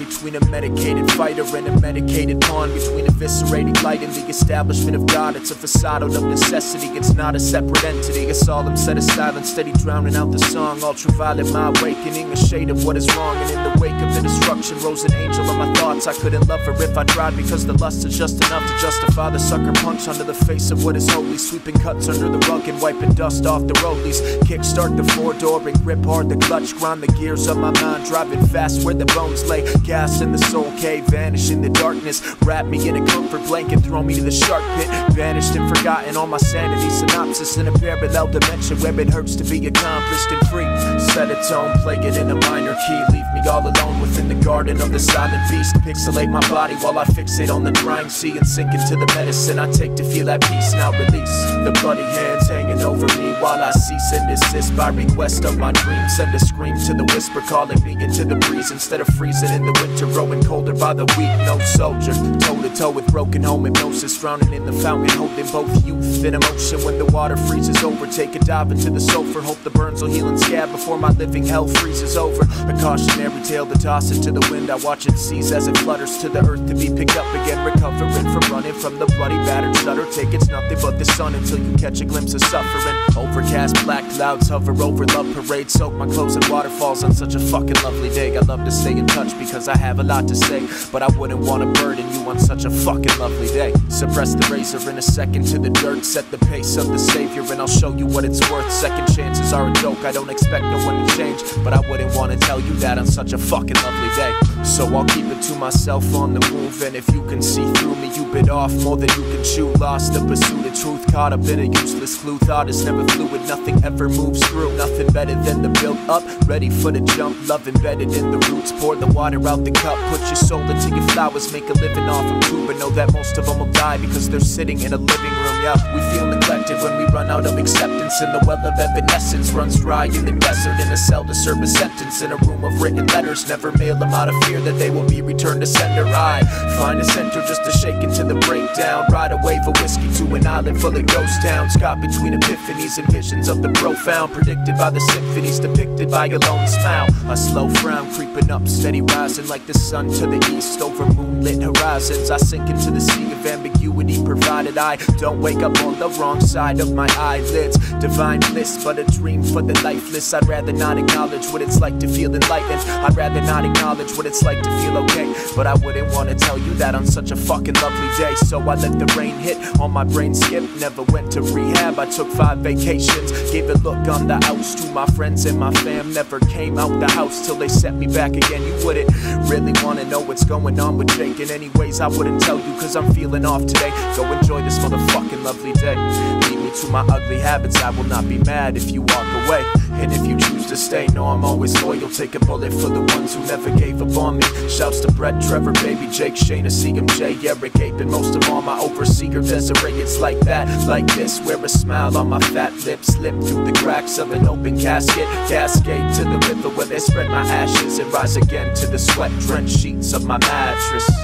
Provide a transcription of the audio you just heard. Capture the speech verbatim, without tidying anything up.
between a medicated fighter and a medicated pawn, between eviscerating light and the establishment of God. It's a facade of necessity, it's not a separate entity. A solemn set of silence, steady drowning out the song. Ultraviolet, my awakening, a shade of what is wrong. And in the wake of the destruction rose an angel of my thoughts. I couldn't love her if I tried, because the lust is just enough to justify the sucker punch under the face of what is holy. Sweeping cuts under the rug and wiping dust off the rollies. Kickstart the four door and grip hard the clutch. Grind the gears of my mind, driving fast where the bones lay. Gas in the soul cave, vanish in the darkness. Wrap me in a comfort blanket, throw me to the shark pit. Vanished and forgotten all my sanity. Synopsis in a parallel dimension where it hurts to be accomplished and free. Set a tone, play it in a minor key. Leave me all alone within the garden of the silent beast. Pixelate my body while I fixate on the drying sea, and sink into the medicine I take to feel at peace. Now release the bloody hands hanging over me while I cease and desist by request of my dreams. Send a scream to the whisper calling me into the breeze, instead of freezing in the winter, growing colder by the week. No soldier, toe to toe with broken home hypnosis, drowning in the fountain, holding both youth and emotion. When the water freezes over, take a dive into the sulfur, hope the burns will heal and scab before my living hell freezes over. A cautionary tale to toss into the wind, I watch it seize as it flutters to the earth to be picked up again. Recovering from running from the bloody battered stutter, take it's nothing but the sun until you catch a glimpse of suffering. Overcast black clouds hover over love parade, soak my clothes in waterfalls on such a fucking lovely day. I love to stay in touch because I have a lot to say, but I wouldn't want to burden you on such a fucking lovely day. Suppress the razor in a second to the dirt, set the pace of the savior and I'll show you what it's worth. Second chances are a joke, I don't expect no one to change, but I wouldn't want to tell you that on such a fucking lovely day. So I'll keep it to myself on the move, and if you can see through me, you bit off more than you can chew. Lost the pursuit of truth, caught up in a useless clue. Thought is never fluid, nothing ever moves through. Nothing better than the build up, ready for the jump. Love embedded in the roots, pour the water out the cup. Put your soul into your flowers, make a living off them too. But know that most of them will die because they're sitting in a living room. Yeah, we feel neglected when we run out of acceptance, and the well of evanescence runs dry in the desert. In a cell to serve a sentence, in a room of written letters. Never mail them out of fear that they will be returned to sender. I find a center just to shake into the breakdown. Ride a wave of whiskey to an island full of ghost towns, caught between epiphanies and visions of the profound, predicted by the symphonies depicted by your lone smile. A slow frown creeping up, steady rising like the sun to the east over moonlit horizons. I sink into the sea of ambiguity, provided I don't wake up on the wrong side of my eyelids. Divine bliss, but a dream for the lifeless. I'd rather not acknowledge what it's like to feel enlightened. I'd rather not acknowledge what it's like to feel okay, but I wouldn't want to tell you that on such a fucking lovely day. So I let the rain hit on my brain, skip. Never went to rehab, I took five vacations. Gave a look on the house to my friends and my fam. Never came out the house till they set me back again. You wouldn't really want to know what's going on with Jake, and anyways I wouldn't tell you cause I'm feeling off today. Go enjoy this motherfucking lovely day. Lead me to my ugly habits, I will not be mad if you walk away. And if you choose to stay, know I'm always loyal. Take a bullet for the ones who never gave up on me. Shouts to Brett, Trevor, Baby, Jake, Shayna, C M J, Eric, Ape, and most of all my overseer Desiree. It's like that, like this, wear a smile on my fat lips. Slip through the cracks of an open casket, cascade to the river where they spread my ashes, and rise again to the sweat-drenched sheets of my mattress.